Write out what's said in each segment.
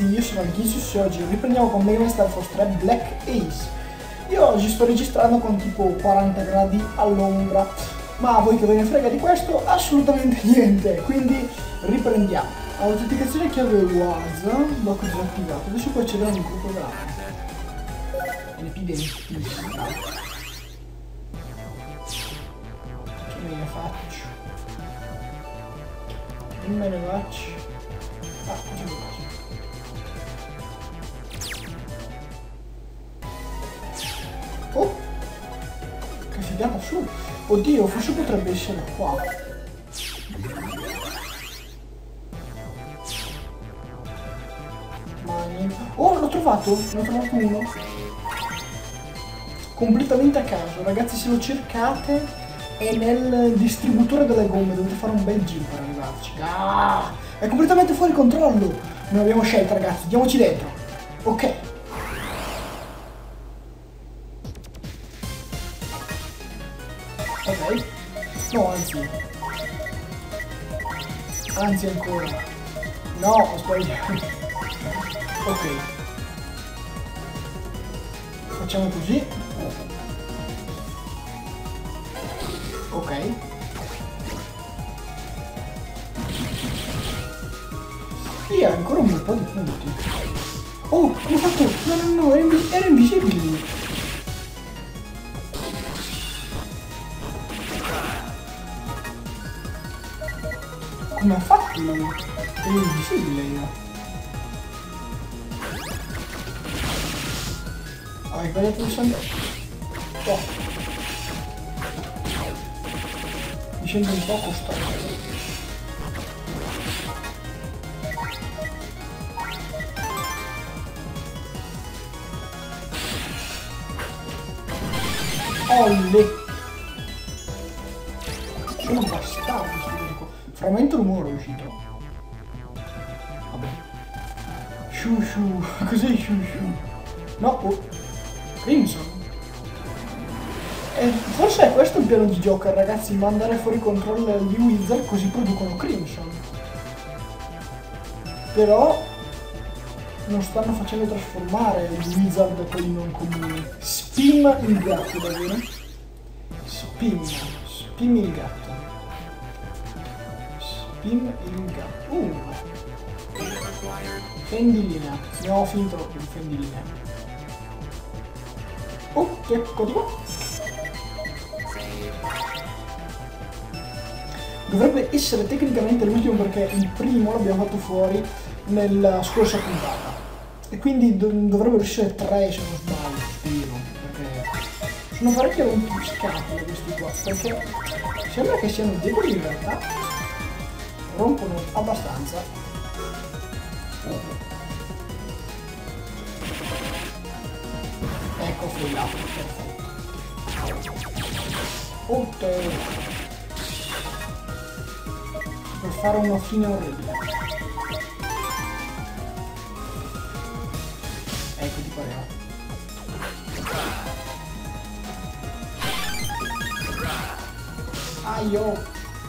ragazzi, io sono Alchisius e oggi riprendiamo con Mega Man Star Force 3 Black Ace. Io oggi sto registrando con tipo 40 gradi all'ombra, ma a voi che ve ne frega di questo? Assolutamente niente, quindi riprendiamo. Autenticazione chiave WAS, blocco disattivato, adesso puoi accedere a un gruppo grande. L'epidemista. Che me ne faccio? Non me ne faccio. Ah, così mi faccio. Oh! Che figata su! Oddio, forse potrebbe essere qua. Ma niente. Oh, l'ho trovato! Ne ho trovato uno. Completamente a caso. Ragazzi, se lo cercate è nel distributore delle gomme. Dovete fare un bel giro per arrivarci. Ah! È completamente fuori controllo! Non abbiamo scelta, ragazzi. Andiamoci dentro. Ok. Ok. No, anzi. Anzi ancora. No, ho sbagliato. Ok. Facciamo così. Ok. E ancora un bel po' di punti. Oh, come ho fatto? No, era invisibile. Come ha fatto lui? È invisibile io. Hai sbagliato di salire. Oh. Mi sembra un po' costante. Olle! Sono bastardi. Frammento rumore è uscito. Vabbè. Shushu. Cos'è Shushu? No, oh. Crimson. Forse è questo il piano di Joker, ragazzi, mandare fuori controllo gli Wizard così producono Crimson. Però non stanno facendo trasformare gli Wizard quelli non comuni. Spim il gatto, davvero? Spim il gatto. Spim il gatto. Fendilina. Ne ho finito troppo di fendilina. Oh, che codico? Dovrebbe essere tecnicamente l'ultimo perché il primo l'abbiamo fatto fuori nella scorsa puntata. E quindi dovrebbero essere 3 se non sbaglio, spero. Perché sono parecchio rompiscatole questi qua. Perché sembra che siano deboli in realtà. Rompono abbastanza. Ecco filato, perfetto. Per fare una fine orribile. Ecco, ti pareva. Aio!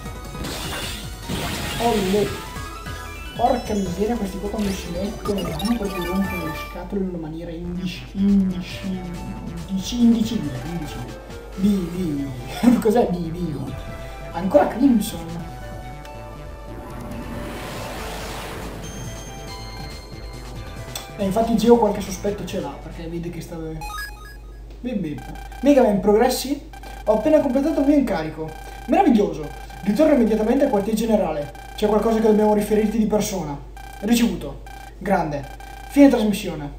Olle! Porca miseria, questi qua quando si mettono giù perché rompono le scatole in una maniera indicibile. Cos'è B? Ancora Crimson. Infatti Geo qualche sospetto ce l'ha, perché vede che sta... Mega Man, progressi? Ho appena completato il mio incarico. Meraviglioso! Ritorno immediatamente al quartier generale. C'è qualcosa che dobbiamo riferirti di persona. Ricevuto. Grande. Fine trasmissione.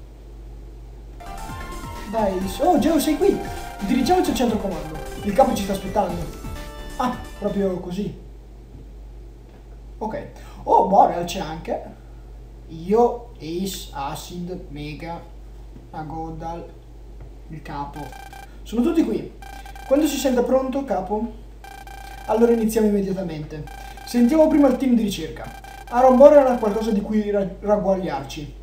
Dai, oh Geo sei qui! Dirigiamoci al centro comando. Il capo ci sta aspettando. Ah, proprio così. Ok. Oh, Boreal c'è anche. Io, Ace, Acid, Mega, Agodal, il capo. Sono tutti qui. Quando si senta pronto, capo? Allora iniziamo immediatamente. Sentiamo prima il team di ricerca. Aaron Boreal ha qualcosa di cui ragguagliarci.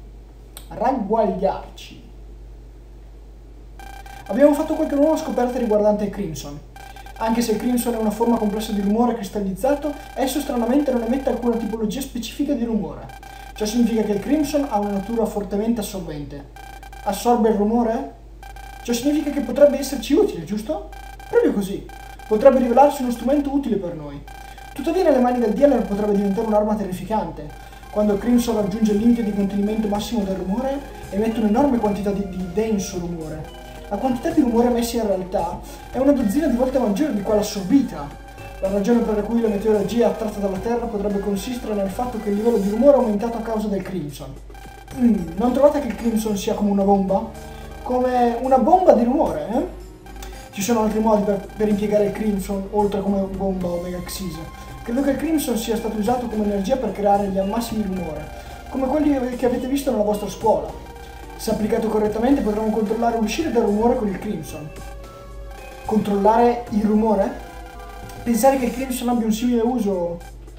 Abbiamo fatto qualche nuova scoperta riguardante il Crimson. Anche se il Crimson è una forma complessa di rumore cristallizzato, esso stranamente non emette alcuna tipologia specifica di rumore. Ciò significa che il Crimson ha una natura fortemente assorbente. Assorbe il rumore? Ciò significa che potrebbe esserci utile, giusto? Proprio così. Potrebbe rivelarsi uno strumento utile per noi. Tuttavia nelle mani del dealer potrebbe diventare un'arma terrificante. Quando il Crimson raggiunge il limite di contenimento massimo del rumore, emette un'enorme quantità di denso rumore. La quantità di rumore emessa in realtà è una dozzina di volte maggiore di quella assorbita. La ragione per cui la meteorologia attratta dalla Terra potrebbe consistere nel fatto che il livello di rumore è aumentato a causa del Crimson. Non trovate che il Crimson sia come una bomba? Come una bomba di rumore, eh? Ci sono altri modi per impiegare il Crimson, oltre come bomba o Mega Xyz. Credo che il Crimson sia stato usato come energia per creare gli ammassi di rumore, come quelli che avete visto nella vostra scuola. Se applicato correttamente potremo controllare l'uscita del rumore con il Crimson. Controllare il rumore? Pensare che il Crimson abbia un simile uso...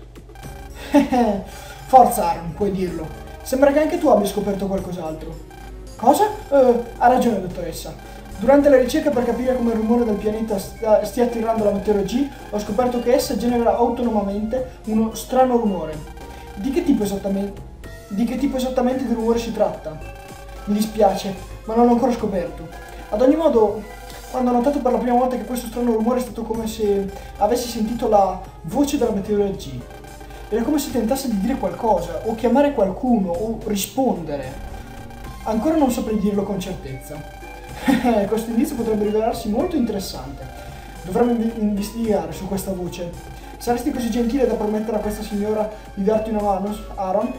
Forza Aaron, puoi dirlo. Sembra che anche tu abbia scoperto qualcos'altro. Cosa? Ha ragione, dottoressa. Durante la ricerca per capire come il rumore del pianeta stia attirando la meteora G, ho scoperto che essa genera autonomamente uno strano rumore. Di che tipo esattamente di rumore si tratta? Mi dispiace, ma non l'ho ancora scoperto. Ad ogni modo, quando ho notato per la prima volta che questo strano rumore è stato come se avessi sentito la voce della meteora G. Era come se tentasse di dire qualcosa, o chiamare qualcuno, o rispondere. Ancora non saprei dirlo con certezza. Questo indizio potrebbe rivelarsi molto interessante. Dovremmo investigare su questa voce. Saresti così gentile da permettere a questa signora di darti una mano, Aaron?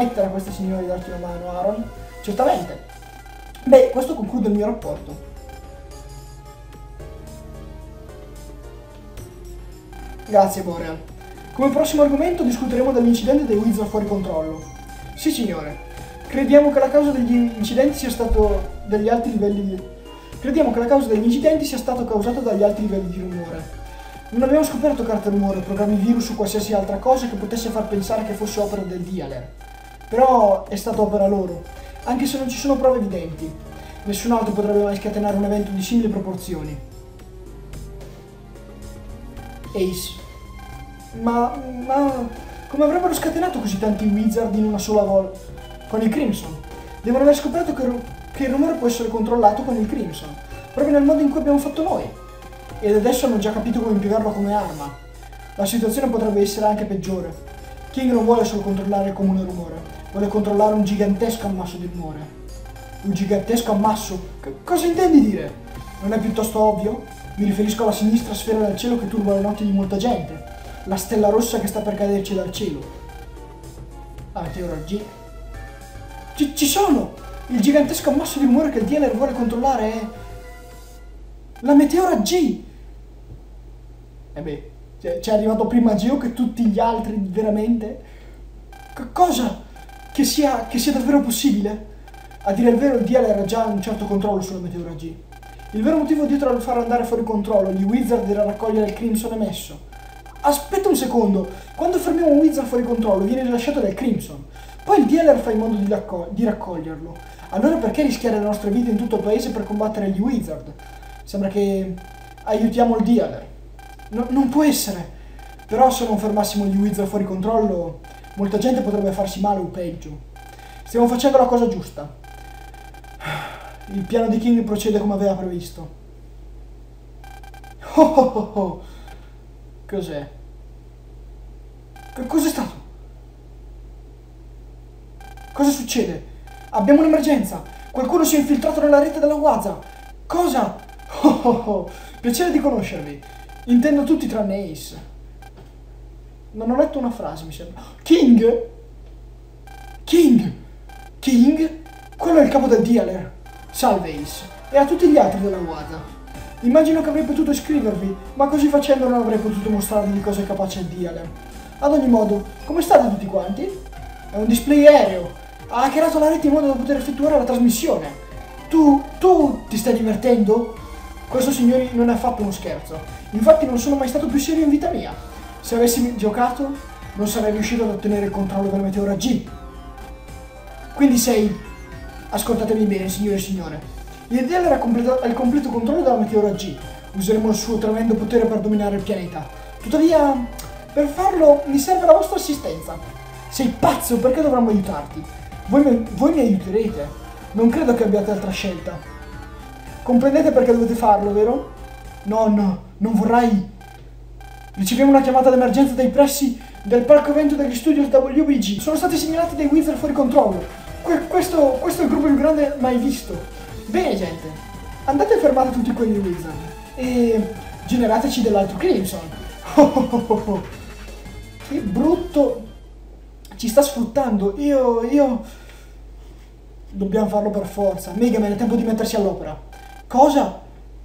Aaron? Certamente. Beh, questo conclude il mio rapporto. Grazie, Boreal. Come prossimo argomento discuteremo dell'incidente dei Wizard fuori controllo. Sì, signore. Crediamo che la causa degli incidenti sia stato causata dagli alti livelli di rumore. Non abbiamo scoperto carte rumore, programmi virus o qualsiasi altra cosa che potesse far pensare che fosse opera del dealer. Però è stata opera loro, anche se non ci sono prove evidenti. Nessun altro potrebbe mai scatenare un evento di simili proporzioni. Ace. Ma come avrebbero scatenato così tanti Wizard in una sola volta? Con il Crimson. Devono aver scoperto che il rumore può essere controllato con il Crimson, proprio nel modo in cui abbiamo fatto noi. Ed adesso hanno già capito come impiegarlo come arma. La situazione potrebbe essere anche peggiore. King non vuole solo controllare il comune rumore, vuole controllare un gigantesco ammasso di rumore. Un gigantesco ammasso? Cosa intendi dire? Non è piuttosto ovvio? Mi riferisco alla sinistra sfera del cielo che turba le notti di molta gente. La stella rossa che sta per caderci dal cielo. La meteora G. Ci sono! Il gigantesco ammasso di rumore che il dealer vuole controllare è... la meteora G! Beh, c'è arrivato prima Geo che tutti gli altri, veramente? Cosa? Che sia davvero possibile? A dire il vero, il dealer ha già un certo controllo sulla meteora G. Il vero motivo dietro al far andare fuori controllo gli Wizard era raccogliere il Crimson emesso. Aspetta un secondo! Quando fermiamo un Wizard fuori controllo viene rilasciato dal Crimson. Poi il dealer fa in modo di raccoglierlo. Allora perché rischiare le nostre vite in tutto il paese per combattere gli Wizard? Sembra che aiutiamo il dealer. Non può essere. Però se non fermassimo gli Wizard fuori controllo, molta gente potrebbe farsi male o peggio. Stiamo facendo la cosa giusta. Il piano di King procede come aveva previsto. Oh. Cos'è? Cos'è stato? Cosa succede? Abbiamo un'emergenza! Qualcuno si è infiltrato nella rete della Waza! Cosa? Oh. Piacere di conoscervi. Intendo tutti tranne Ace. Non ho letto una frase, mi sembra. King? King? Quello è il capo del dealer. Salve Ace. E a tutti gli altri della Waza. Immagino che avrei potuto iscrivervi, ma così facendo non avrei potuto mostrarvi di cosa è capace il dealer. Ad ogni modo, come state tutti quanti? È un display aereo. Ha hackerato la rete in modo da poter effettuare la trasmissione. Tu ti stai divertendo? Questo, signori, non è affatto uno scherzo. Infatti non sono mai stato più serio in vita mia. Se avessi giocato, non sarei riuscito ad ottenere il controllo della meteora G. Quindi sei... Ascoltatemi bene, signore e signore. Il dealer ha il completo controllo della meteora G. Useremo il suo tremendo potere per dominare il pianeta. Tuttavia, per farlo mi serve la vostra assistenza. Sei pazzo, perché dovremmo aiutarti? Voi mi aiuterete. Non credo che abbiate altra scelta. Comprendete perché dovete farlo, vero? No, non vorrai. Riceviamo una chiamata d'emergenza dai pressi del palco evento degli studios WBG. Sono stati segnalati dei Wizard fuori controllo. Questo è il gruppo più grande mai visto. Bene, gente. Andate e fermate tutti quegli Wizard. E generateci dell'altro Crimson. Che brutto. Ci sta sfruttando. Io... Dobbiamo farlo per forza. Mega Man, è tempo di mettersi all'opera. Cosa?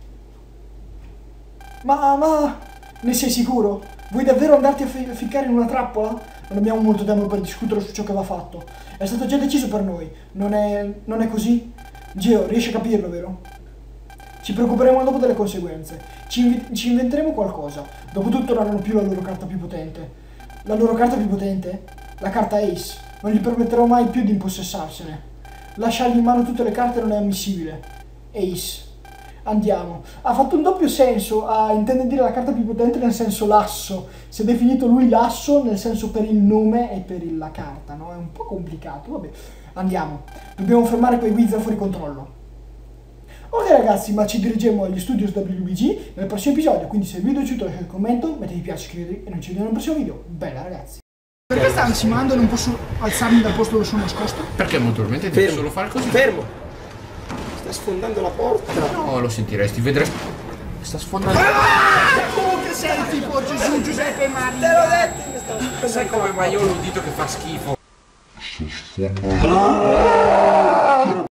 Ma... Ne sei sicuro? Vuoi davvero andarti a ficcare in una trappola? Non abbiamo molto tempo per discutere su ciò che va fatto. È stato già deciso per noi. Non è così? Geo, riesci a capirlo, vero? Ci preoccuperemo dopo delle conseguenze. Ci inventeremo qualcosa. Dopotutto non hanno più la loro carta più potente. La loro carta più potente? La carta Ace. Non gli permetterò mai più di impossessarsene. Lasciargli in mano tutte le carte non è ammissibile. Ace. Andiamo. Ha fatto un doppio senso, intende dire la carta più potente nel senso lasso. Si è definito lui lasso nel senso per il nome e per la carta, no? È un po' complicato, vabbè. Andiamo. Dobbiamo fermare quei Wizard fuori controllo. Ok ragazzi, ma ci dirigeremo agli studios WBG nel prossimo episodio, quindi se il video è piaciuto lasciate un commento, mettete mi piace, iscrivetevi e noi ci vediamo nel prossimo video. Bella ragazzi. Perché sta ansimando e non posso alzarmi dal posto dove sono nascosto? Perché molto probabilmente devi solo fare così. Fermo! Sta sfondando la porta. No, lo sentiresti, vedresti. Sta sfondando. Tu che sei tipo Gesù, Giuseppe e Maria. Te l'ho detto che stavo. Sai come va io l'ho dito che fa schifo.